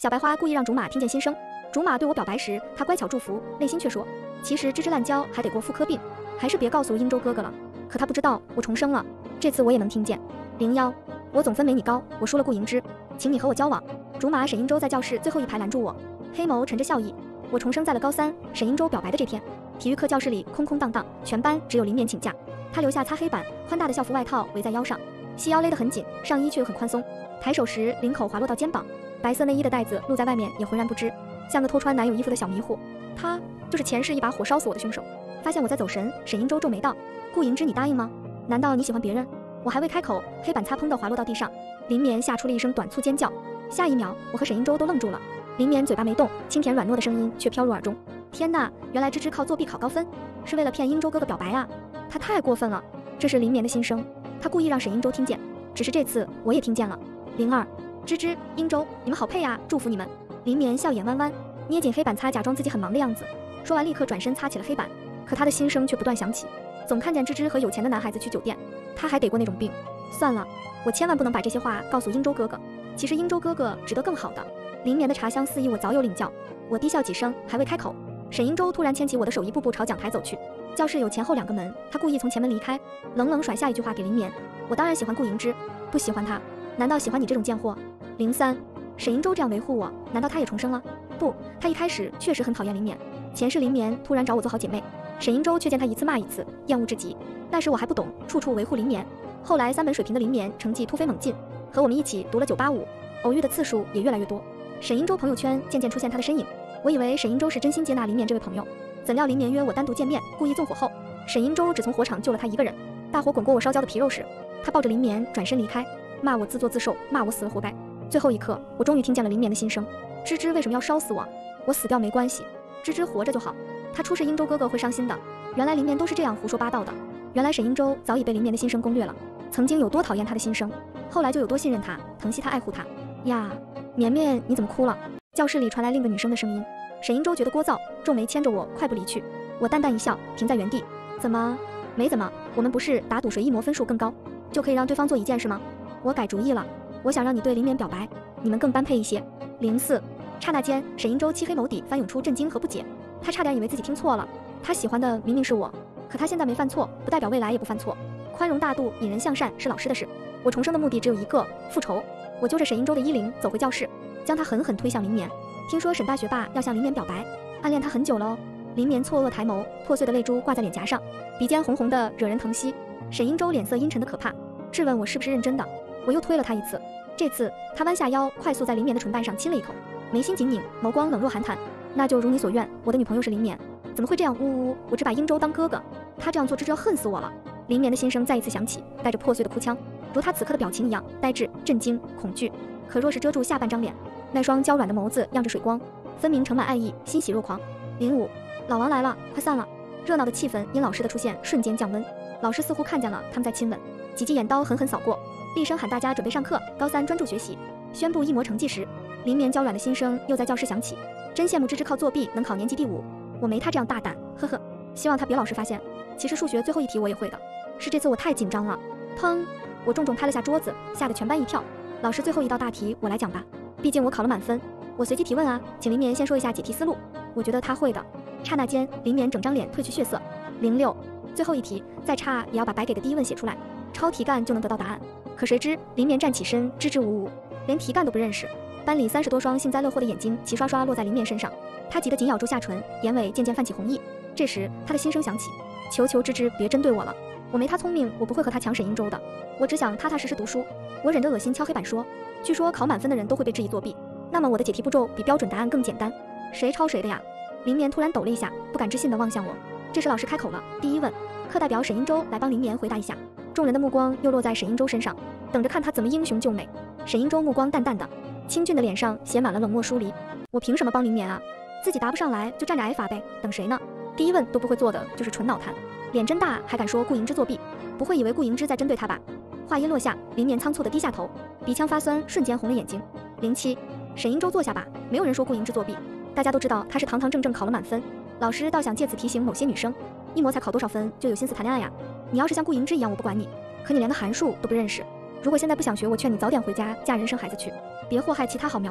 小白花故意让竹马听见心声。竹马对我表白时，他乖巧祝福，内心却说：其实枝枝烂椒还得过妇科病，还是别告诉英州哥哥了。可他不知道我重生了，这次我也能听见。01，我总分没你高，我输了顾迎之，请你和我交往。竹马沈英州在教室最后一排拦住我，黑眸沉着笑意。我重生在了高3，沈英州表白的这天，体育课教室里空空荡荡，全班只有林冕请假。他留下擦黑板，宽大的校服外套围在腰上，细腰勒得很紧，上衣却又很宽松。抬手时领口滑落到肩膀，白色内衣的带子露在外面也浑然不知，像个偷穿男友衣服的小迷糊。他就是前世一把火烧死我的凶手。发现我在走神，沈英州皱眉道：顾迎之，你答应吗？难道你喜欢别人？我还未开口，黑板擦砰地滑落到地上，林冕吓出了一声短促尖叫。下一秒，我和沈英州都愣住了。林冕嘴巴没动，清甜软糯的声音却飘入耳中：天哪，原来芝芝靠作弊考高分，是为了骗英州哥哥表白啊！他太过分了。这是林冕的心声，他故意让沈英州听见，只是这次我也听见了。02，芝芝、英州，你们好配啊，祝福你们。林冕笑眼弯弯，捏紧黑板擦，假装自己很忙的样子。说完立刻转身擦起了黑板，可他的心声却不断响起，总看见芝芝和有钱的男孩子去酒店，他还得过那种病。算了，我千万不能把这些话告诉英州哥哥，其实英州哥哥值得更好的。林冕的茶香四溢，我早有领教。我低笑几声，还未开口，沈英州突然牵起我的手，一步步朝讲台走去。教室有前后2个门，他故意从前门离开，冷冷甩下一句话给林冕：我当然喜欢顾迎之，不喜欢他，难道喜欢你这种贱货？03，沈英州这样维护我，难道他也重生了？不，他一开始确实很讨厌林冕，前世林冕突然找我做好姐妹，沈英州却见他一次骂一次，厌恶至极。那时我还不懂，处处维护林冕。后来3本水平的林冕成绩突飞猛进，和我们一起读了985，偶遇的次数也越来越多。沈英州朋友圈渐渐出现他的身影，我以为沈英州是真心接纳林冕这位朋友，怎料林冕约我单独见面，故意纵火后，沈英州只从火场救了他一个人。大火滚过我烧焦的皮肉时，他抱着林冕转身离开，骂我自作自受，骂我死了活该。最后一刻，我终于听见了林冕的心声：芝芝为什么要烧死我？我死掉没关系，芝芝活着就好。他出事，英州哥哥会伤心的。原来林冕都是这样胡说八道的。原来沈英州早已被林冕的心声攻略了，曾经有多讨厌他的心声，后来就有多信任他，疼惜他，爱护他呀。绵绵，你怎么哭了？教室里传来另一个女生的声音。沈英州觉得聒噪，皱眉牵着我快步离去。我淡淡一笑，停在原地。怎么？没怎么，我们不是打赌谁一模分数更高，就可以让对方做一件事吗？我改主意了，我想让你对林冕表白，你们更般配一些。04，刹那间，沈英州漆黑眸底翻涌出震惊和不解。他差点以为自己听错了，他喜欢的明明是我，可他现在没犯错，不代表未来也不犯错。宽容大度，引人向善是老师的事。我重生的目的只有一个，复仇。我揪着沈英州的衣领走回教室，将他狠狠推向林冕。听说沈大学霸要向林冕表白，暗恋他很久了哦。林冕错愕抬眸，破碎的泪珠挂在脸颊上，鼻尖红红的，惹人疼惜。沈英州脸色阴沉的可怕，质问我是不是认真的。我又推了他一次，这次他弯下腰，快速在林冕的唇瓣上亲了一口，眉心紧拧，眸光冷若寒潭。那就如你所愿，我的女朋友是林冕。怎么会这样？呜呜呜！我只把英州当哥哥，他这样做，芝芝要恨死我了。林冕的心声再一次响起，带着破碎的哭腔，如他此刻的表情一样，呆滞、震惊、恐惧。可若是遮住下半张脸，那双娇软的眸子漾着水光，分明盛满爱意，欣喜若狂。05，老王来了，快散了。热闹的气氛因老师的出现瞬间降温，老师似乎看见了他们在亲吻，几记眼刀狠狠扫过，厉声喊大家准备上课，高3专注学习。宣布一模成绩时，林冕娇软的心声又在教室响起，真羡慕芝芝靠作弊能考年级第5，我没他这样大胆，呵呵。希望他别老师发现，其实数学最后一题我也会的，是这次我太紧张了。砰！我重重拍了下桌子，吓得全班一跳。老师，最后一道大题我来讲吧，毕竟我考了满分。我随机提问啊，请林冕先说一下解题思路，我觉得他会的。刹那间，林冕整张脸褪去血色。06，最后一题，再差也要把白给的第一问写出来，抄题干就能得到答案。可谁知林冕站起身，支支吾吾，连题干都不认识。班里30多双幸灾乐祸的眼睛齐刷刷落在林冕身上，他急得紧咬住下唇，眼尾渐渐泛起红意。这时他的心声响起：求求芝芝别针对我了，我没他聪明，我不会和他抢沈英州的，我只想踏踏实实读书。我忍着恶心敲黑板说：据说考满分的人都会被质疑作弊，那么我的解题步骤比标准答案更简单，谁抄谁的呀？林冕突然抖了一下，不敢置信地望向我。这时老师开口了，第一问，课代表沈英州来帮林冕回答一下。众人的目光又落在沈英州身上，等着看他怎么英雄救美。沈英州目光淡淡的，清俊的脸上写满了冷漠疏离。我凭什么帮林冕啊？自己答不上来就站着挨罚呗，等谁呢？第一问都不会做的就是纯脑残，脸真大还敢说顾迎之作弊，不会以为顾迎之在针对他吧？话音落下，林冕仓促地低下头，鼻腔发酸，瞬间红了眼睛。07，沈英州坐下吧，没有人说顾迎之作弊，大家都知道他是堂堂正正考了满分。老师倒想借此提醒某些女生，一模才考多少分就有心思谈恋爱呀？你要是像顾迎之一样，我不管你，可你连个函数都不认识。如果现在不想学，我劝你早点回家嫁人生孩子去，别祸害其他好苗子。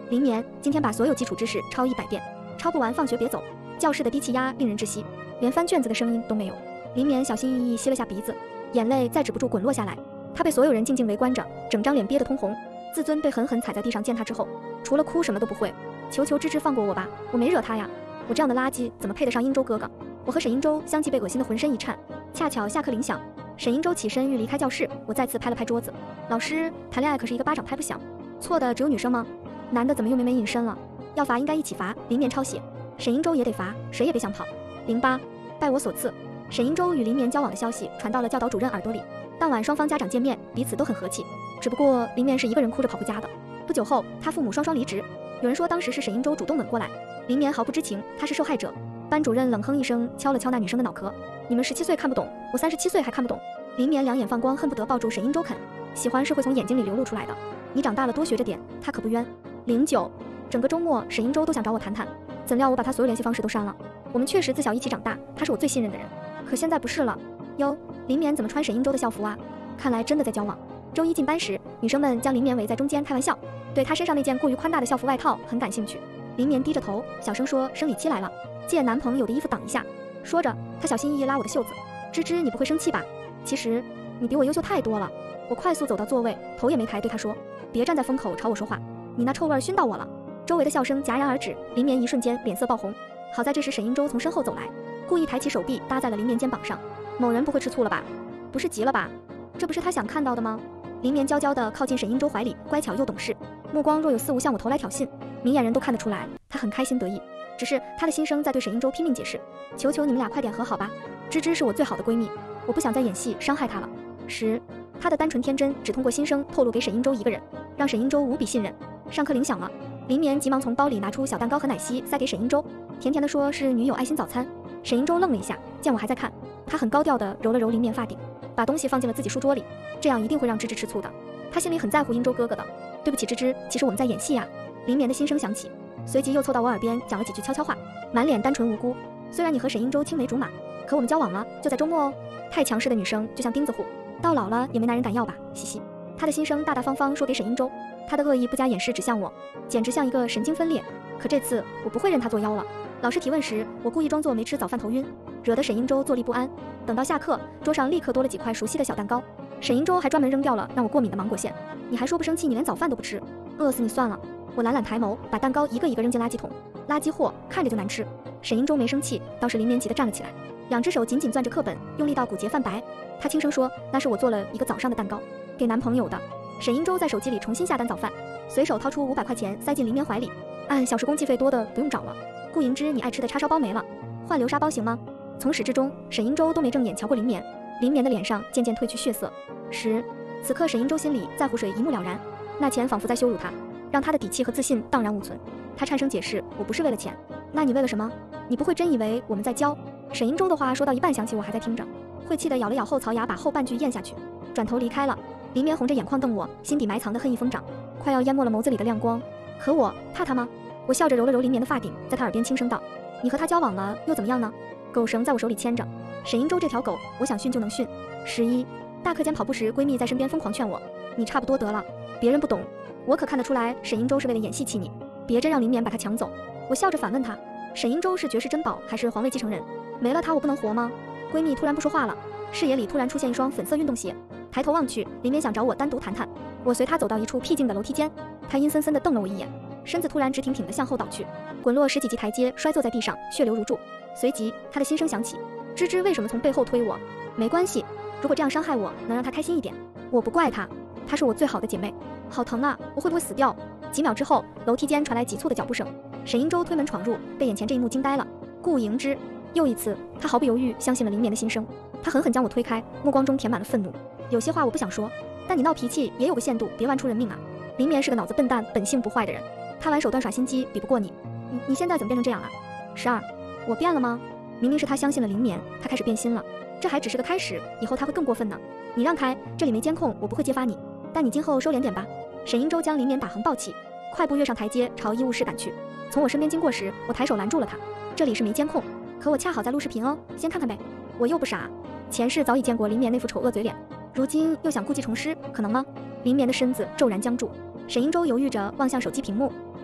林眠，今天把所有基础知识抄100遍，抄不完放学别走。教室的低气压令人窒息，连翻卷子的声音都没有。林眠小心翼翼吸了下鼻子，眼泪再止不住滚落下来。他被所有人静静围观着，整张脸憋得通红，自尊被狠狠踩在地上践踏之后，除了哭什么都不会。求求芝芝放过我吧，我没惹他呀，我这样的垃圾怎么配得上殷周哥哥？我和沈殷周相继被恶心得浑身一颤。恰巧下课铃响，沈殷周起身欲离开教室，我再次拍了拍桌子。老师，谈恋爱可是一个巴掌拍不响，错的只有女生吗？男的怎么又没隐身了？要罚应该一起罚，林眠抄写，沈殷周也得罚，谁也别想跑。08，拜我所赐，沈殷周与林眠交往的消息传到了教导主任耳朵里。当晚双方家长见面，彼此都很和气，只不过林眠是一个人哭着跑回家的。不久后，他父母双双离职。有人说当时是沈殷周主动吻过来，林眠毫不知情，他是受害者。班主任冷哼一声，敲了敲那女生的脑壳。你们17岁看不懂，我37岁还看不懂。林眠两眼放光，恨不得抱住沈殷周啃。喜欢是会从眼睛里流露出来的，你长大了多学着点，他可不冤。09，整个周末沈殷周都想找我谈谈，怎料我把他所有联系方式都删了。我们确实自小一起长大，他是我最信任的人，可现在不是了。哟，林眠怎么穿沈殷周的校服啊？看来真的在交往。周一进班时，女生们将林眠围在中间开玩笑，对他身上那件过于宽大的校服外套很感兴趣。林眠低着头，小声说：“生理期来了，借男朋友的衣服挡一下。”说着，他小心翼翼拉我的袖子。芝芝，你不会生气吧？其实你比我优秀太多了。我快速走到座位，头也没抬，对他说：“别站在风口朝我说话，你那臭味熏到我了。”周围的笑声戛然而止，林眠一瞬间脸色爆红。好在这时沈殷周从身后走来，故意抬起手臂搭在了林眠肩膀上。某人不会吃醋了吧？不是急了吧？这不是他想看到的吗？林眠娇娇地靠近沈殷周怀里，乖巧又懂事，目光若有似无向我投来挑衅。明眼人都看得出来，他很开心得意，只是他的心声在对沈殷周拼命解释：“求求你们俩快点和好吧，芝芝是我最好的闺蜜，我不想再演戏伤害她了。”他的单纯天真只通过心声透露给沈殷周一个人，让沈殷周无比信任。上课铃响了，林眠急忙从包里拿出小蛋糕和奶昔塞给沈殷周，甜甜地说是女友爱心早餐。沈殷周愣了一下，见我还在看，他很高调地揉了揉林眠发顶，把东西放进了自己书桌里，这样一定会让芝芝吃醋的。他心里很在乎殷周哥哥的。对不起芝芝，其实我们在演戏呀。林眠的心声响起，随即又凑到我耳边讲了几句悄悄话，满脸单纯无辜。虽然你和沈殷周青梅竹马，可我们交往了，就在周末哦。太强势的女生就像钉子户，到老了也没男人敢要吧，嘻嘻。他的心声大大方方说给沈殷周，他的恶意不加掩饰指向我，简直像一个神经分裂。可这次我不会任他作妖了。老师提问时，我故意装作没吃早饭头晕，惹得沈殷周坐立不安。等到下课，桌上立刻多了几块熟悉的小蛋糕，沈殷周还专门扔掉了让我过敏的芒果馅。你还说不生气，你连早饭都不吃，饿死你算了。我懒懒抬眸，把蛋糕一个一个扔进垃圾桶。垃圾货看着就难吃。沈殷周没生气，倒是林眠急得站了起来，两只手紧紧攥着课本，用力到骨节泛白。他轻声说：“那是我做了一个早上的蛋糕，给男朋友的。”沈殷周在手机里重新下单早饭，随手掏出500块钱塞进林眠怀里。按小时工计费多的不用找了。顾银之，你爱吃的叉烧包没了，换流沙包行吗？从始至终，沈殷周都没正眼瞧过林眠。林眠的脸上渐渐褪去血色。此刻沈殷周心里在湖水一目了然，那钱仿佛在羞辱他，让他的底气和自信荡然无存。他颤声解释：“我不是为了钱。”那你为了什么？你不会真以为我们在交？沈殷周的话说到一半，想起我还在听着，晦气地咬了咬后槽牙，把后半句咽下去，转头离开了。林眠红着眼眶瞪我，心底埋藏的恨意疯长，快要淹没了眸子里的亮光。可我怕他吗？我笑着揉了揉林眠的发顶，在他耳边轻声道：“你和他交往了又怎么样呢？”狗绳在我手里牵着，沈殷周这条狗，我想训就能训。11，大课间跑步时，闺蜜在身边疯狂劝我：“你差不多得了，别人不懂。”我可看得出来，沈殷周是为了演戏气你，别真让林眠把他抢走。我笑着反问他：“沈殷周是绝世珍宝还是皇位继承人？没了他我不能活吗？”闺蜜突然不说话了，视野里突然出现一双粉色运动鞋。抬头望去，林眠想找我单独谈谈。我随他走到一处僻静的楼梯间，他阴森森地瞪了我一眼，身子突然直挺挺地向后倒去，滚落10几级台阶，摔坐在地上，血流如注。随即他的心声响起：“芝芝为什么从背后推我？没关系，如果这样伤害我能让他开心一点，我不怪他，她是我最好的姐妹。好疼啊，我会不会死掉？”几秒之后，楼梯间传来急促的脚步声，沈殷周推门闯入，被眼前这一幕惊呆了。顾迎之，又一次，他毫不犹豫相信了林眠的心声。他狠狠将我推开，目光中填满了愤怒。有些话我不想说，但你闹脾气也有个限度，别玩出人命啊！林眠是个脑子笨蛋、本性不坏的人，他玩手段耍心机比不过你。你现在怎么变成这样了？12，我变了吗？明明是他相信了林眠，他开始变心了。这还只是个开始，以后他会更过分呢。你让开，这里没监控，我不会揭发你，但你今后收敛点吧。沈殷周将林眠打横抱起，快步跃上台阶，朝医务室赶去。从我身边经过时，我抬手拦住了他。这里是没监控，可我恰好在录视频哦，先看看呗。我又不傻，前世早已见过林眠那副丑恶嘴脸，如今又想故技重施，可能吗？林眠的身子骤然僵住，沈殷周犹豫着望向手机屏幕，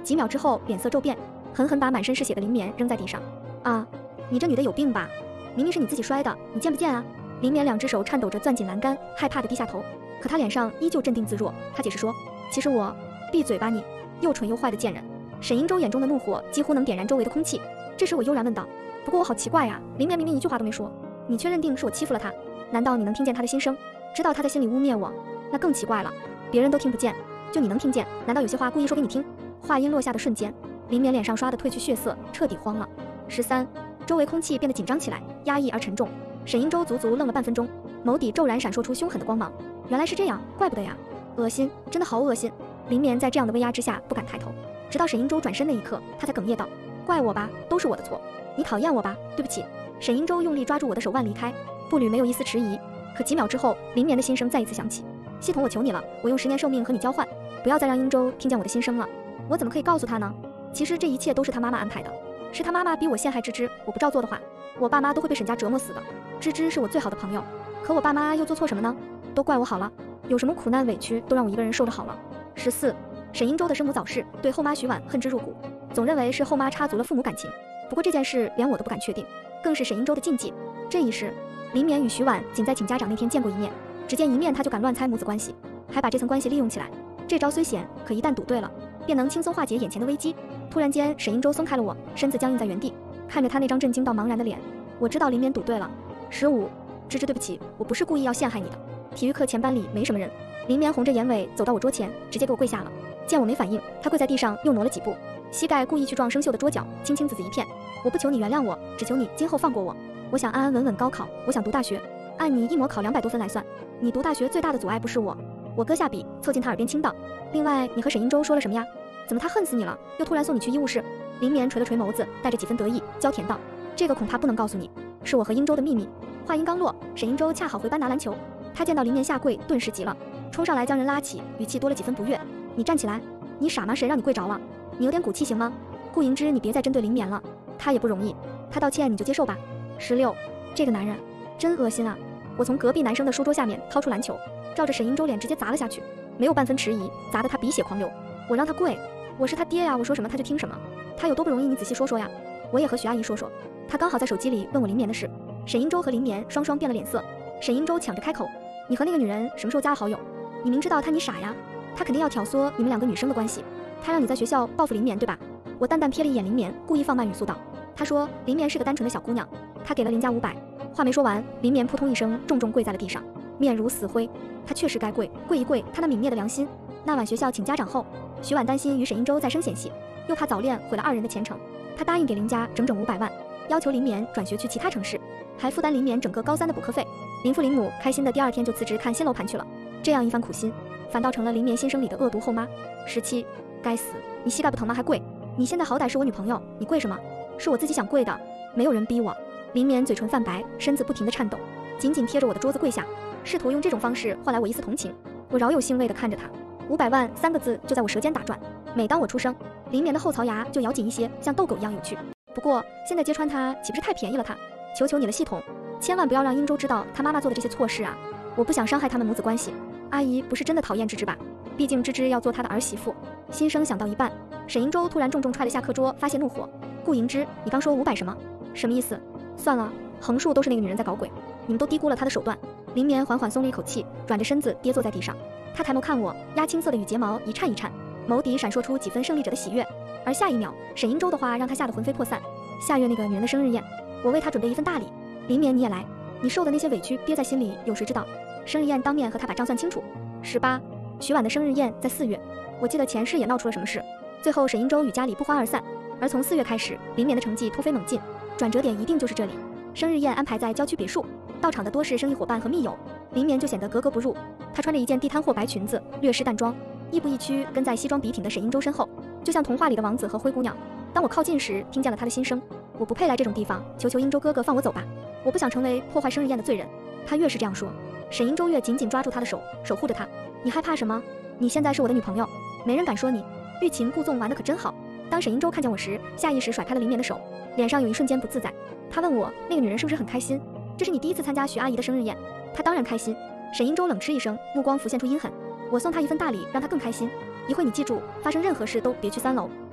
几秒之后脸色骤变，狠狠把满身是血的林绵扔在地上。啊，你这女的有病吧？明明是你自己摔的，你见不见啊？林绵2只手颤抖着攥紧栏杆，害怕的低下头，可她脸上依旧镇定自若。她解释说，其实我……闭嘴吧你，又蠢又坏的贱人！沈英洲眼中的怒火几乎能点燃周围的空气。这时我悠然问道，不过我好奇怪呀，林绵明明一句话都没说，你却认定是我欺负了她？难道你能听见她的心声，知道她在心里污蔑我？那更奇怪了，别人都听不见，就你能听见，难道有些话故意说给你听？话音落下的瞬间，林绵脸上刷的褪去血色，彻底慌了。13，周围空气变得紧张起来，压抑而沉重。沈英洲足足愣了半分钟，眸底骤然闪烁出凶狠的光芒。原来是这样，怪不得呀，恶心，真的好恶心。林绵在这样的威压之下不敢抬头，直到沈英洲转身那一刻，他才哽咽道，怪我吧，都是我的错，你讨厌我吧，对不起。沈英洲用力抓住我的手腕离开，步履没有一丝迟疑。可几秒之后，林绵的心声再一次响起，系统，我求你了，我用10年寿命和你交换，不要再让英洲听见我的心声了。我怎么可以告诉他呢？其实这一切都是他妈妈安排的，是他妈妈逼我陷害芝芝，我不照做的话，我爸妈都会被沈家折磨死的。芝芝是我最好的朋友，可我爸妈又做错什么呢？都怪我好了，有什么苦难委屈都让我一个人受着好了。14，沈英洲的生母早逝，对后妈徐婉恨之入骨，总认为是后妈插足了父母感情。不过这件事连我都不敢确定，更是沈英洲的禁忌。这一世，林绵与徐婉仅在请家长那天见过一面，只见一面他就敢乱猜母子关系，还把这层关系利用起来。这招虽险，可一旦赌对了，便能轻松化解眼前的危机。突然间，沈英洲松开了我，身子僵硬在原地，看着他那张震惊到茫然的脸，我知道林绵赌对了。15，芝芝，对不起，我不是故意要陷害你的。体育课前班里没什么人。林绵红着眼尾走到我桌前，直接给我跪下了。见我没反应，他跪在地上又挪了几步，膝盖故意去撞生锈的桌角，青青紫紫一片。我不求你原谅我，只求你今后放过我。我想安安稳稳高考，我想读大学，按你一模考200多分来算，你读大学最大的阻碍不是我。我搁下笔，凑近他耳边倾道，另外你和沈英洲说了什么呀？怎么他恨死你了，又突然送你去医务室？林绵垂了垂眸子，带着几分得意，娇甜道，这个恐怕不能告诉你，是我和英洲的秘密。话音刚落，沈英洲恰好回班拿篮球，他见到林绵下跪，顿时急了，冲上来将人拉起，语气多了几分不悦，你站起来，你傻吗？谁让你跪着了？你有点骨气行吗？顾莹之，你别再针对林绵了，他也不容易，他道歉你就接受吧。16，这个男人真恶心啊！我从隔壁男生的书桌下面掏出篮球，照着沈英洲脸直接砸了下去，没有半分迟疑，砸得他鼻血狂流。我让他跪，我是他爹呀，我说什么他就听什么，他有多不容易你仔细说说呀。我也和徐阿姨说说，他刚好在手机里问我林绵的事。沈英洲和林绵双双变了脸色，沈英洲抢着开口，你和那个女人什么时候加了好友？你明知道她你傻呀，她肯定要挑唆你们2个女生的关系，她让你在学校报复林绵对吧？我淡淡瞥了一眼林绵，故意放慢语速道，她说林绵是个单纯的小姑娘，她给了林家500。话没说完，林绵扑通一声重重跪在了地上，面如死灰。她确实该跪，跪一跪她那泯灭的良心。那晚学校请家长后，徐婉担心与沈英洲再生嫌隙，又怕早恋毁了2人的前程，她答应给林家整整500万，要求林绵转学去其他城市，还负担林绵整个高3的补课费。林父林母开心的第2天就辞职看新楼盘去了。这样一番苦心，反倒成了林绵心声里的恶毒后妈。17，该死，你膝盖不疼吗？还跪？你现在好歹是我女朋友，你跪什么？是我自己想跪的，没有人逼我。林绵嘴唇泛白，身子不停地颤抖，紧紧贴着我的桌子跪下，试图用这种方式换来我一丝同情。我饶有兴味地看着他，500万3个字就在我舌尖打转。每当我出声，林绵的后槽牙就咬紧一些，像逗狗一样有趣。不过现在揭穿他岂不是太便宜了他？求求你了系统，千万不要让英洲知道他妈妈做的这些错事啊！我不想伤害他们母子关系。阿姨不是真的讨厌芝芝吧？毕竟芝芝要做她的儿媳妇。心声想到一半，沈英洲突然重重踹了下课桌，发泄怒火。顾莹之，你刚说500什么？什么意思？算了，横竖都是那个女人在搞鬼，你们都低估了她的手段。林绵缓缓松了一口气，转着身子跌坐在地上。她抬眸看我，压青色的羽睫毛一颤一颤，眸底闪烁出几分胜利者的喜悦。而下一秒，沈英洲的话让她吓得魂飞魄散。下月那个女人的生日宴，我为她准备一份大礼。林绵你也来，你受的那些委屈憋在心里，有谁知道？生日宴当面和她把账算清楚。18，徐婉的生日宴在4月，我记得前世也闹出了什么事，最后沈英洲与家里不欢而散。而从4月开始，林绵的成绩突飞猛进，转折点一定就是这里。生日宴安排在郊区别墅，到场的多是生意伙伴和密友，林绵就显得格格不入。她穿着一件地摊货白裙子，略施淡妆，亦步亦趋跟在西装笔挺的沈英洲身后，就像童话里的王子和灰姑娘。当我靠近时，听见了他的心声，我不配来这种地方，求求英洲哥哥放我走吧，我不想成为破坏生日宴的罪人。他越是这样说，沈英洲越紧紧抓住他的手，守护着他。你害怕什么？你现在是我的女朋友，没人敢说你。欲擒故纵玩得可真好。当沈英洲看见我时，下意识甩开了林绵的手，脸上有一瞬间不自在。他问我，那个女人是不是很开心？这是你第一次参加徐阿姨的生日宴？她当然开心。沈英洲冷嗤一声，目光浮现出阴狠。我送她一份大礼，让她更开心。一会你记住，发生任何事都别去3楼。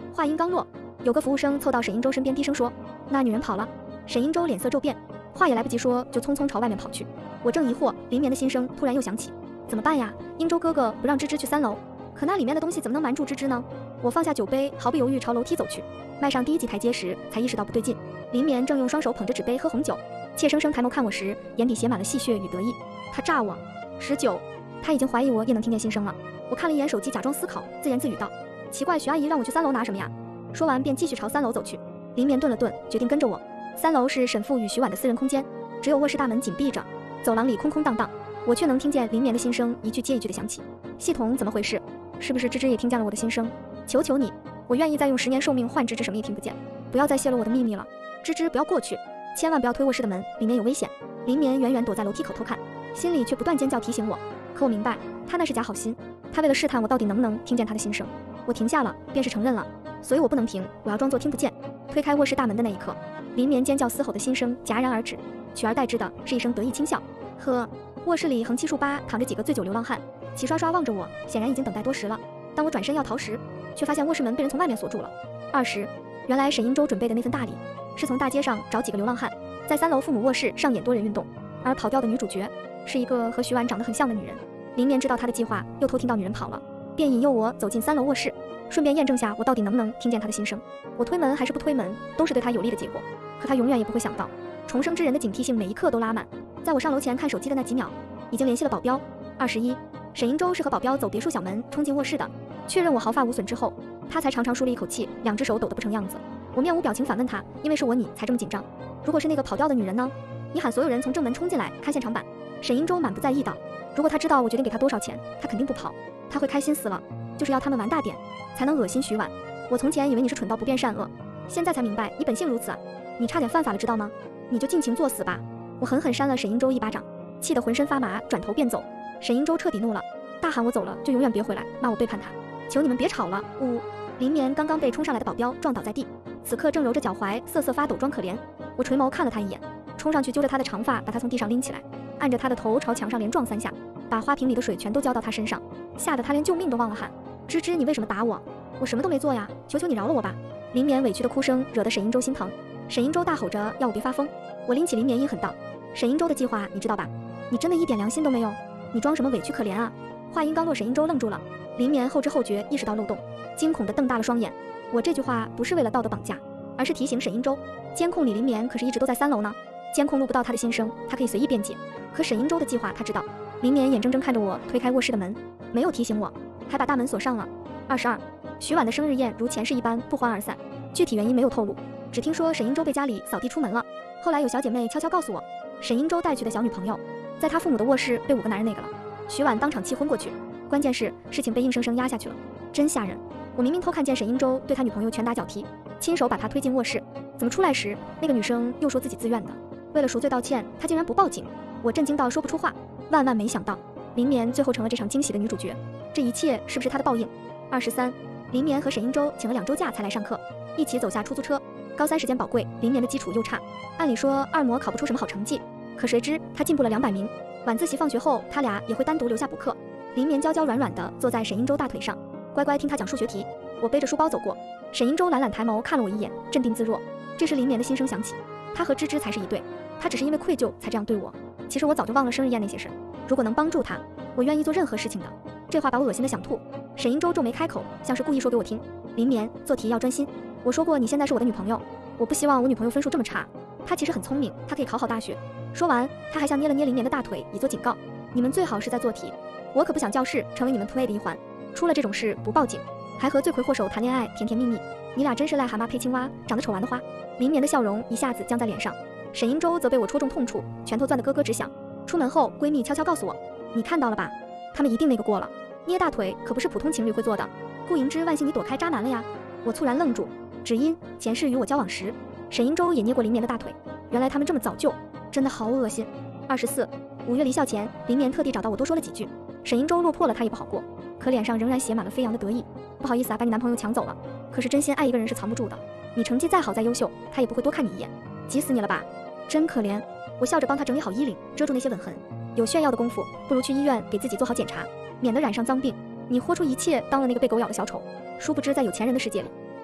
话音刚落，有个服务生凑到沈英洲身边低声说：“那女人跑了。”沈英洲脸色骤变，话也来不及说，就匆匆朝外面跑去。我正疑惑，林眠的心声突然又响起，怎么办呀？英洲哥哥不让芝芝去3楼，可那里面的东西怎么能瞒住芝芝呢？我放下酒杯，毫不犹豫朝楼梯走去。迈上第1级台阶时，才意识到不对劲。林眠正用双手捧着纸杯喝红酒，怯生生抬眸看我时，眼底写满了戏谑与得意。他诈我19，他已经怀疑我也能听见心声了。我看了一眼手机，假装思考，自言自语道：“奇怪，徐阿姨让我去3楼拿什么呀？”说完便继续朝3楼走去。林眠顿了顿，决定跟着我。3楼是沈父与徐婉的私人空间，只有卧室大门紧闭着，走廊里空空荡荡，我却能听见林眠的心声一句接一句的响起。系统怎么回事？是不是芝芝也听见了我的心声？求求你，我愿意再用10年寿命换芝芝什么也听不见，不要再泄露我的秘密了。芝芝不要过去，千万不要推卧室的门，里面有危险。林眠远远躲在楼梯口偷看，心里却不断尖叫提醒我。可我明白，他那是假好心，他为了试探我到底能不能听见他的心声。我停下了，便是承认了，所以我不能停，我要装作听不见。推开卧室大门的那一刻，林眠尖叫嘶吼的心声戛然而止，取而代之的是一声得意轻笑。呵，卧室里横七竖八躺着几个醉酒流浪汉，齐刷刷望着我，显然已经等待多时了。当我转身要逃时，却发现卧室门被人从外面锁住了。20，原来沈英洲准备的那份大礼是从大街上找几个流浪汉，在3楼父母卧室上演多人运动，而跑掉的女主角是一个和徐婉长得很像的女人。林眠知道她的计划，又偷听到女人跑了，便引诱我走进3楼卧室，顺便验证下我到底能不能听见她的心声。我推门还是不推门，都是对她有利的结果。可她永远也不会想到，重生之人的警惕性每一刻都拉满。在我上楼前看手机的那几秒，已经联系了保镖。21，沈英洲是和保镖走别墅小门冲进卧室的，确认我毫发无损之后，他才长长舒了一口气，2只手抖得不成样子。我面无表情反问他，因为是我你才这么紧张？如果是那个跑掉的女人呢？你喊所有人从正门冲进来看现场版。沈英洲满不在意道，如果他知道我决定给他多少钱，他肯定不跑，他会开心死了，就是要他们玩大点，才能恶心徐婉。我从前以为你是蠢到不辨善恶，现在才明白你本性如此啊！你差点犯法了，知道吗？你就尽情作死吧！我狠狠扇了沈英洲一巴掌，气得浑身发麻，转头便走。沈英洲彻底怒了，大喊我走了就永远别回来，骂我背叛他，求你们别吵了！呜！林眠刚刚被冲上来的保镖撞倒在地，此刻正揉着脚踝瑟瑟发抖装可怜。我垂眸看了他一眼，冲上去揪着他的长发把他从地上拎起来，按着他的头朝墙上连撞3下，把花瓶里的水全都浇到他身上，吓得他连救命都忘了喊。芝芝，你为什么打我？我什么都没做呀，求求你饶了我吧！林眠委屈的哭声惹得沈英洲心疼。沈英洲大吼着要我别发疯，我拎起林眠阴狠道：沈英洲的计划你知道吧？你真的一点良心都没有？你装什么委屈可怜啊？话音刚落，沈英洲愣住了。林眠后知后觉意识到漏洞，惊恐地瞪大了双眼。我这句话不是为了道德绑架，而是提醒沈英洲，监控里林眠可是一直都在3楼呢，监控录不到他的心声，他可以随意辩解。可沈英洲的计划他知道。林眠眼睁睁看着我推开卧室的门，没有提醒我，还把大门锁上了。22，徐婉的生日宴如前世一般不欢而散，具体原因没有透露，只听说沈英洲被家里扫地出门了。后来有小姐妹悄悄告诉我，沈英洲带去的小女朋友在他父母的卧室被5个男人那个了。徐婉当场气昏过去，关键是事情被硬生生压下去了，真吓人。我明明偷看见沈英洲对他女朋友拳打脚踢，亲手把他推进卧室，怎么出来时那个女生又说自己自愿的？为了赎罪道歉，他竟然不报警，我震惊到说不出话。万万没想到，林眠最后成了这场惊喜的女主角，这一切是不是她的报应？23，林眠和沈英洲请了2周假才来上课，一起走下出租车。高3时间宝贵，林眠的基础又差，按理说2模考不出什么好成绩，可谁知他进步了200名。晚自习放学后，他俩也会单独留下补课。林眠娇娇软软地坐在沈英洲大腿上，乖乖听他讲数学题。我背着书包走过，沈英洲懒懒抬眸看了我一眼，镇定自若。这时林眠的心声响起，他和芝芝才是一对，他只是因为愧疚才这样对我。其实我早就忘了生日宴那些事，如果能帮助他，我愿意做任何事情的。这话把我恶心得想吐。沈英洲皱眉开口，像是故意说给我听，林眠，做题要专心。我说过你现在是我的女朋友，我不希望我女朋友分数这么差。她其实很聪明，她可以考好大学。说完，他还像捏了捏林眠的大腿，以作警告。你们最好是在做题，我可不想教室成为你们 play 的一环。出了这种事不报警，还和罪魁祸首谈恋爱，甜甜蜜蜜。你俩真是癞蛤蟆配青蛙，长得丑玩的花。林眠的笑容一下子僵在脸上，沈英洲则被我戳中痛处，拳头攥得咯咯直响。出门后，闺蜜悄悄告诉我，你看到了吧？他们一定那个过了。捏大腿可不是普通情侣会做的。顾莹之万幸你躲开渣男了呀！我猝然愣住，只因前世与我交往时，沈英洲也捏过林眠的大腿。原来他们这么早就，真的好恶心。24，5月离校前，林眠特地找到我多说了几句。沈英洲落魄了，他也不好过，可脸上仍然写满了飞扬的得意。不好意思啊，把你男朋友抢走了。可是真心爱一个人是藏不住的，你成绩再好再优秀，他也不会多看你一眼。急死你了吧？真可怜。我笑着帮他整理好衣领，遮住那些吻痕。有炫耀的功夫，不如去医院给自己做好检查，免得染上脏病。你豁出一切当了那个被狗咬的小丑，殊不知在有钱人的世界里，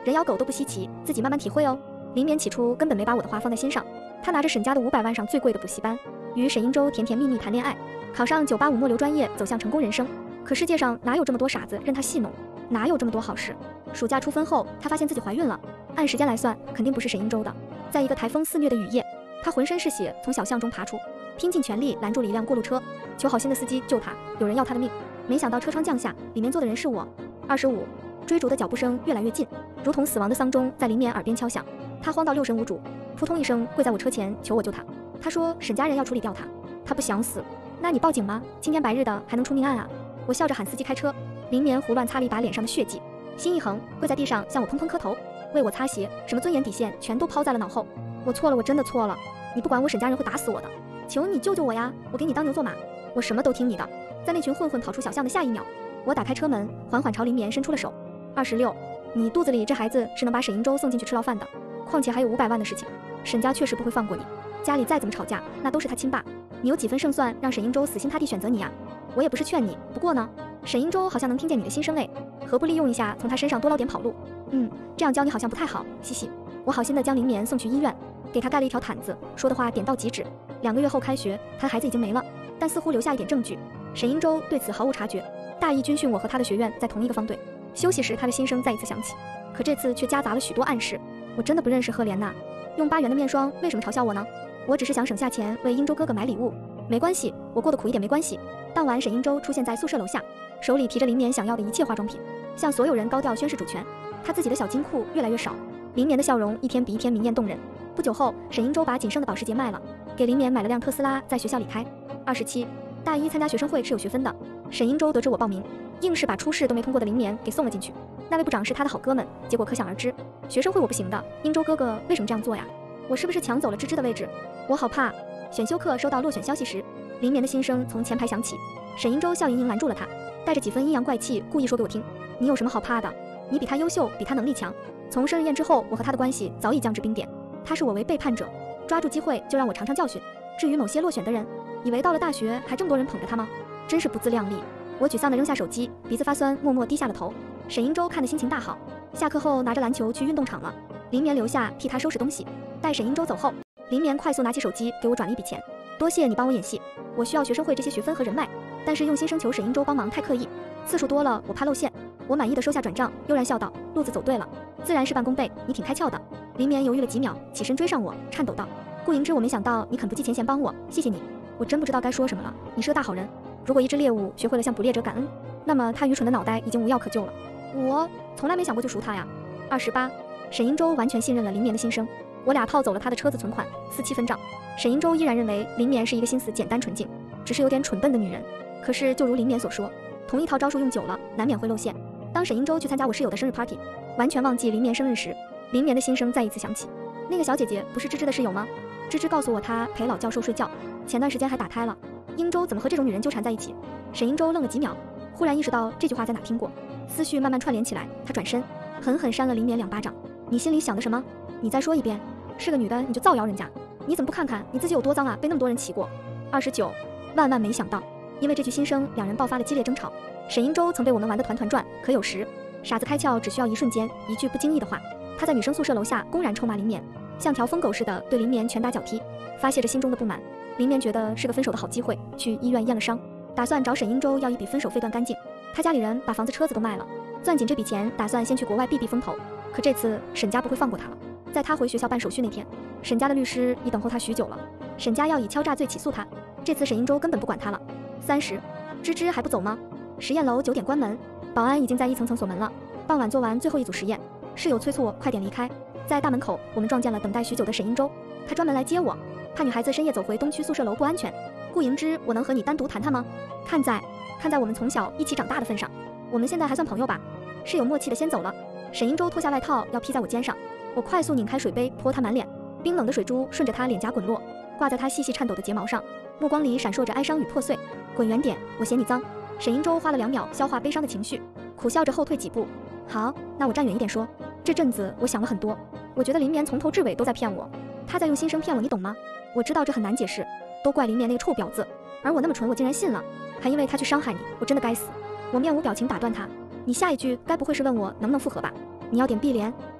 人咬狗都不稀奇，自己慢慢体会哦。林绵起初根本没把我的话放在心上，他拿着沈家的500万上最贵的补习班，与沈英洲甜甜蜜蜜谈恋爱，考上985末流专业，走向成功人生。可世界上哪有这么多傻子任他戏弄，哪有这么多好事？暑假出分后，她发现自己怀孕了，按时间来算，肯定不是沈英洲的。在一个台风肆虐的雨夜，她浑身是血从小巷中爬出，拼尽全力拦住了一辆过路车，求好心的司机救她，有人要她的命。没想到车窗降下，里面坐的人是我。25，追逐的脚步声越来越近，如同死亡的丧钟在林绵耳边敲响。她慌到六神无主，扑通一声跪在我车前，求我救她。她说沈家人要处理掉她，她不想死。那你报警吗？青天白日的还能出命案啊？我笑着喊司机开车。林绵胡乱擦了一把脸上的血迹，心一横，跪在地上向我砰砰磕头，为我擦鞋，什么尊严底线全都抛在了脑后。我错了，我真的错了，你不管我沈家人会打死我的，求你救救我呀，我给你当牛做马，我什么都听你的。在那群混混跑出小巷的下一秒，我打开车门，缓缓朝林绵伸出了手。26，你肚子里这孩子是能把沈英洲送进去吃牢饭的，况且还有500万的事情，沈家确实不会放过你，家里再怎么吵架，那都是他亲爸，你有几分胜算让沈英洲死心塌地选择你呀？我也不是劝你，不过呢，沈英洲好像能听见你的心声嘞，何不利用一下，从他身上多捞点跑路？这样教你好像不太好，嘻嘻。我好心的将林绵送去医院，给他盖了一条毯子，说的话点到即止。2个月后开学，他的孩子已经没了，但似乎留下一点证据。沈英洲对此毫无察觉。大一军训，我和他的学院在同一个方队，休息时他的心声再一次响起，可这次却夹杂了许多暗示。我真的不认识赫莲娜，用8元的面霜，为什么嘲笑我呢？我只是想省下钱为英洲哥哥买礼物。没关系，我过得苦一点没关系。当晚，沈英洲出现在宿舍楼下，手里提着林绵想要的一切化妆品，向所有人高调宣示主权。他自己的小金库越来越少，林绵的笑容一天比一天明艳动人。不久后，沈英洲把仅剩的保时捷卖了，给林绵买了辆特斯拉，在学校里开。27，大一参加学生会是有学分的，沈英洲得知我报名，硬是把初试都没通过的林绵给送了进去。那位部长是他的好哥们，结果可想而知。学生会我不行的，英洲哥哥为什么这样做呀？我是不是抢走了芝芝的位置？我好怕。选修课收到落选消息时，林绵的心声从前排响起，沈英洲笑盈盈拦住了他，带着几分阴阳怪气，故意说给我听：你有什么好怕的？你比他优秀，比他能力强。从生日宴之后，我和他的关系早已降至冰点，他视我为背叛者，抓住机会就让我尝尝教训。至于某些落选的人，以为到了大学还这么多人捧着他吗？真是不自量力。我沮丧地扔下手机，鼻子发酸，默默低下了头。沈英洲看得心情大好，下课后拿着篮球去运动场了，林绵留下替他收拾东西。待沈英洲走后，林绵快速拿起手机给我转了一笔钱，多谢你帮我演戏，我需要学生会这些学分和人脉，但是用心生求沈英洲帮忙太刻意，次数多了我怕露馅。我满意的收下转账，悠然笑道：路子走对了，自然事半功倍，你挺开窍的。林绵犹豫了几秒，起身追上我，颤抖道：顾莹之，我没想到你肯不计前嫌帮我，谢谢你。我真不知道该说什么了，你是个大好人。如果一只猎物学会了向捕猎者感恩，那么他愚蠢的脑袋已经无药可救了。我从来没想过救赎他呀。28，沈英洲完全信任了林绵的心声，我俩套走了他的车子存款，4七分账。沈英洲依然认为林绵是一个心思简单纯净，只是有点蠢笨的女人。可是就如林绵所说，同一套招数用久了，难免会露馅。当沈英洲去参加我室友的生日 party， 完全忘记林绵生日时，林绵的心声再一次响起：那个小姐姐不是芝芝的室友吗？芝芝告诉我她陪老教授睡觉，前段时间还打胎了。英洲怎么和这种女人纠缠在一起？沈英洲愣了几秒，忽然意识到这句话在哪听过，思绪慢慢串联起来。他转身狠狠扇了林绵2巴掌。你心里想的什么？你再说一遍。是个女的你就造谣人家，你怎么不看看你自己有多脏啊，被那么多人骑过。29，万万没想到，因为这句心声，两人爆发了激烈争吵。沈英洲曾被我们玩得团团转，可有时傻子开窍只需要一瞬间，一句不经意的话。他在女生宿舍楼下公然臭骂林绵，像条疯狗似的对林绵拳打脚踢，发泄着心中的不满。林绵觉得是个分手的好机会，去医院验了伤，打算找沈英洲要一笔分手费断干净。他家里人把房子车子都卖了，攥紧这笔钱，打算先去国外避避风头。可这次沈家不会放过他了。在他回学校办手续那天，沈家的律师已等候他许久了，沈家要以敲诈罪起诉他。这次沈英洲根本不管他了。30，芝芝还不走吗？实验楼9点关门，保安已经在一层层锁门了。傍晚做完最后一组实验，室友催促我快点离开。在大门口，我们撞见了等待许久的沈英洲，他专门来接我，怕女孩子深夜走回东区宿舍楼不安全。顾莹之，我能和你单独谈谈吗？看在我们从小一起长大的份上，我们现在还算朋友吧？室友默契的先走了。沈英洲脱下外套要披在我肩上，我快速拧开水杯泼他满脸，冰冷的水珠顺着他脸颊滚落，挂在他细细颤抖的睫毛上，目光里闪烁着哀伤与破碎。滚远点，我嫌你脏。沈英洲花了2秒消化悲伤的情绪，苦笑着后退几步。好，那我站远一点说。这阵子我想了很多，我觉得林绵从头至尾都在骗我，他在用心声骗我，你懂吗？我知道这很难解释，都怪林绵那个臭婊子，而我那么蠢，我竟然信了，还因为他去伤害你，我真的该死。我面无表情打断他，你下一句该不会是问我能不能复合吧？你要点碧莲。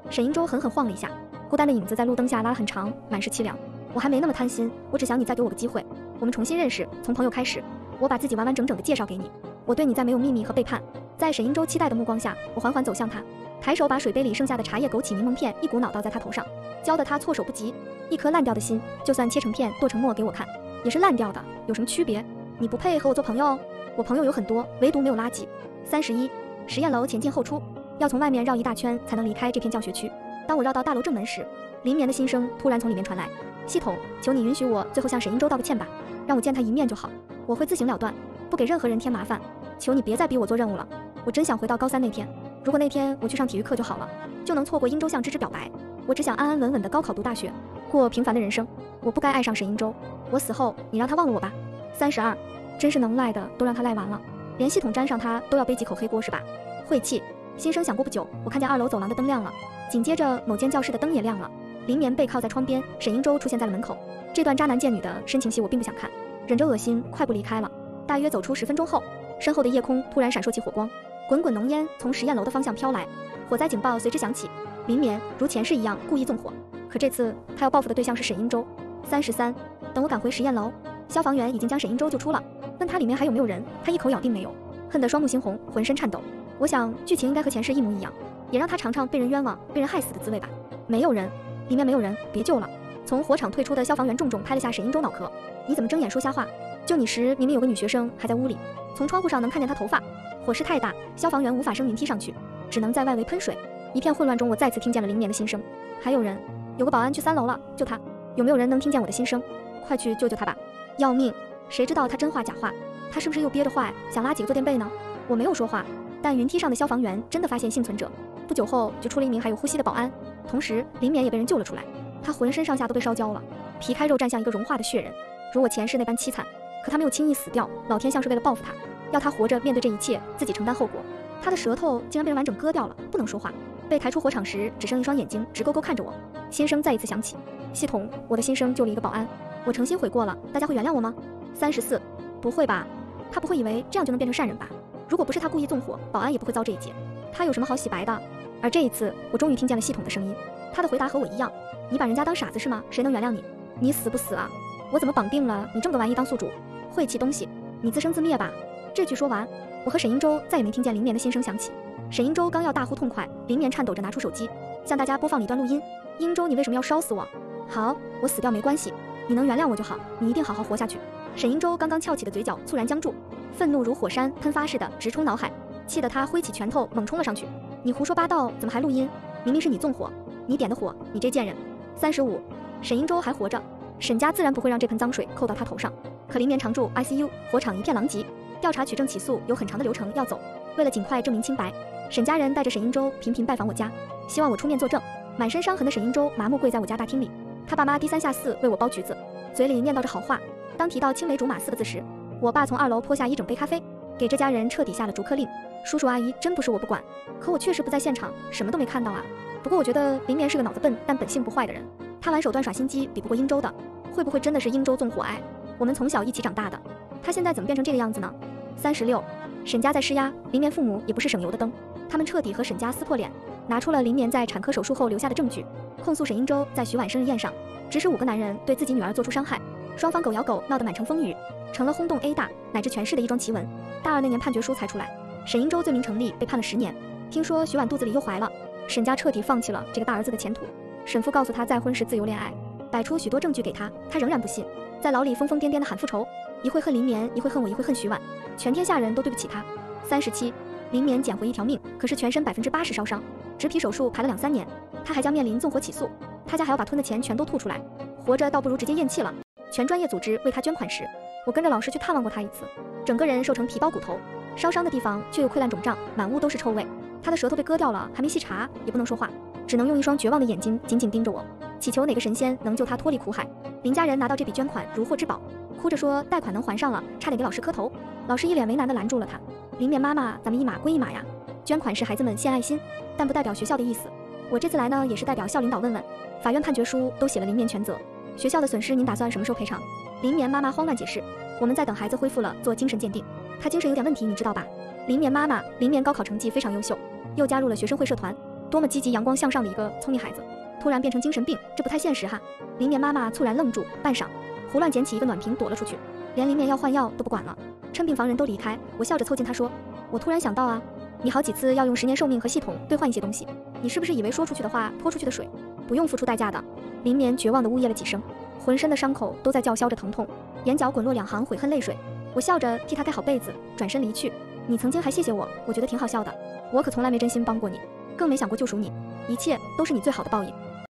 沈银洲狠狠晃了一下，孤单的影子在路灯下拉得很长，满是凄凉。我还没那么贪心，我只想你再给我个机会，我们重新认识，从朋友开始。我把自己完完整整的介绍给你，我对你再没有秘密和背叛。在沈银洲期待的目光下，我缓缓走向他，抬手把水杯里剩下的茶叶枸杞柠檬片一股脑倒在他头上，浇得他措手不及。一颗烂掉的心，就算切成片剁成末给我看，也是烂掉的，有什么区别？你不配和我做朋友哦。我朋友有很多，唯独没有垃圾。31实验楼前进后出，要从外面绕一大圈才能离开这片教学区。当我绕到大楼正门时，林眠的心声突然从里面传来：系统，求你允许我最后向沈银洲道个歉吧，让我见他一面就好，我会自行了断，不给任何人添麻烦。求你别再逼我做任务了，我真想回到高3那天，如果那天我去上体育课就好了，就能错过殷周向芝芝表白。我只想安安稳稳的高考读大学，过平凡的人生。我不该爱上沈银洲，我死后你让他忘了我吧。32真是能赖的都让他赖完了，连系统沾上他都要背几口黑锅是吧？晦气。心声响过不久，我看见2楼走廊的灯亮了，紧接着某间教室的灯也亮了。林眠背靠在窗边，沈银洲出现在了门口。这段渣男贱女的深情戏我并不想看，忍着恶心快步离开了。大约走出10分钟后，身后的夜空突然闪烁起火光，滚滚浓烟从实验楼的方向飘来，火灾警报随之响起。林眠如前世一样故意纵火，可这次他要报复的对象是沈银洲。33等我赶回实验楼，消防员已经将沈银洲救出了，问他里面还有没有人，他一口咬定没有，恨得双目猩红，浑身颤抖。我想剧情应该和前世一模一样，也让他尝尝被人冤枉、被人害死的滋味吧。没有人，里面没有人，别救了。从火场退出的消防员重重拍了下沈银洲脑壳。你怎么睁眼说瞎话？救你时明明有个女学生还在屋里，从窗户上能看见她头发。火势太大，消防员无法升云梯上去，只能在外围喷水。一片混乱中，我再次听见了林眠的心声。还有人，有个保安去3楼了，救他。有没有人能听见我的心声？快去救救他吧！要命！谁知道他真话假话？他是不是又憋着坏，想拉几个坐垫背呢？我没有说话，但云梯上的消防员真的发现幸存者。不久后就出了一名还有呼吸的保安，同时林眠也被人救了出来。他浑身上下都被烧焦了，皮开肉绽，像一个融化的血人，如我前世那般凄惨。可他没有轻易死掉，老天像是为了报复他，要他活着面对这一切，自己承担后果。他的舌头竟然被人完整割掉了，不能说话。被抬出火场时，只剩一双眼睛直勾勾看着我。心声再一次响起：系统，我的心声救了一个保安，我诚心悔过了，大家会原谅我吗？34不会吧，他不会以为这样就能变成善人吧？如果不是他故意纵火，保安也不会遭这一劫。他有什么好洗白的？而这一次，我终于听见了系统的声音。他的回答和我一样：你把人家当傻子是吗？谁能原谅你？你死不死啊？我怎么绑定了你这么个玩意当宿主？晦气东西，你自生自灭吧！这句说完，我和沈银洲再也没听见林眠的心声响起。沈银洲刚要大呼痛快，林眠颤抖着拿出手机，向大家播放了一段录音。英洲，你为什么要烧死我？好，我死掉没关系，你能原谅我就好，你一定好好活下去。沈银洲刚刚翘起的嘴角猝然僵住，愤怒如火山喷发似的直冲脑海，气得他挥起拳头猛冲了上去。你胡说八道，怎么还录音？明明是你纵火，你点的火，你这贱人！35沈银洲还活着，沈家自然不会让这盆脏水扣到他头上。可林眠常驻 ICU， 火场一片狼藉，调查取证起诉有很长的流程要走。为了尽快证明清白，沈家人带着沈银洲频频拜访我家，希望我出面作证。满身伤痕的沈银洲麻木跪在我家大厅里，他爸妈低三下四为我包橘子，嘴里念叨着好话。当提到青梅竹马4个字时，我爸从2楼泼下一整杯咖啡，给这家人彻底下了逐客令。叔叔阿姨真不是我不管，可我确实不在现场，什么都没看到啊。不过我觉得林眠是个脑子笨但本性不坏的人，他玩手段耍心机比不过殷周的。会不会真的是殷周纵火爱？我们从小一起长大的，他现在怎么变成这个样子呢？36沈家在施压，林眠父母也不是省油的灯，他们彻底和沈家撕破脸，拿出了林眠在产科手术后留下的证据，控诉沈银洲在徐婉生日宴上指使5个男人对自己女儿做出伤害。双方狗咬狗闹得满城风雨，成了轰动 A 大乃至全市的一桩奇闻。大2那年判决书才出来，沈银洲罪名成立，被判了10年。听说徐婉肚子里又怀了，沈家彻底放弃了这个大儿子的前途。沈父告诉他再婚时自由恋爱，摆出许多证据给他，他仍然不信，在牢里疯疯癫癫地喊复仇，一会恨林眠，一会恨我，一会恨徐婉，全天下人都对不起他。37林眠捡回一条命，可是全身80%烧伤，植皮手术排了2-3年，他还将面临纵火起诉，他家还要把吞的钱全都吐出来，活着倒不如直接咽气了。全专业组织为他捐款时，我跟着老师去探望过他一次，整个人瘦成皮包骨头，烧伤的地方却又溃烂肿胀，满屋都是臭味。他的舌头被割掉了，还没细查，也不能说话，只能用一双绝望的眼睛紧紧盯着我，祈求哪个神仙能救他脱离苦海。林家人拿到这笔捐款如获至宝，哭着说贷款能还上了，差点给老师磕头。老师一脸为难地拦住了他。林眠妈妈，咱们一码归一码呀，捐款是孩子们献爱心，但不代表学校的意思。我这次来呢，也是代表校领导问问，法院判决书都写了林眠全责，学校的损失您打算什么时候赔偿？林眠妈妈慌乱解释，我们在等孩子恢复了做精神鉴定，他精神有点问题，你知道吧？林眠妈妈，林眠高考成绩非常优秀，又加入了学生会社团， 多么积极阳光向上的一个聪明孩子，突然变成精神病，这不太现实哈。林眠妈妈猝然愣住，半晌，胡乱捡起一个暖瓶躲了出去，连林眠要换药都不管了。趁病房人都离开，我笑着凑近她说，我突然想到啊，你好几次要用10年寿命和系统兑换一些东西，你是不是以为说出去的话泼出去的水，不用付出代价的？林眠绝望地呜咽了几声，浑身的伤口都在叫嚣着疼痛，眼角滚落2行悔恨泪水。我笑着替他盖好被子，转身离去。你曾经还谢谢我，我觉得挺好笑的。我可从来没真心帮过你，更没想过救赎你，一切都是你最好的报应。